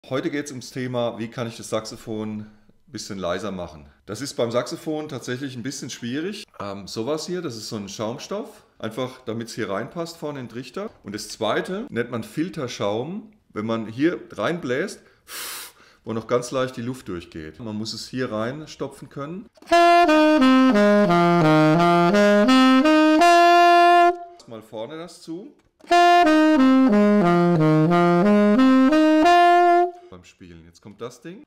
Heute geht es ums Thema, wie kann ich das Saxophon ein bisschen leiser machen. Das ist beim Saxophon tatsächlich ein bisschen schwierig. Sowas hier, das ist so ein Schaumstoff, einfach damit es hier reinpasst vorne in den Trichter. Und das zweite nennt man Filterschaum, wenn man hier reinbläst, wo noch ganz leicht die Luft durchgeht. Man muss es hier reinstopfen können. Mal vorne das zu. Beim Spielen. Jetzt kommt das Ding.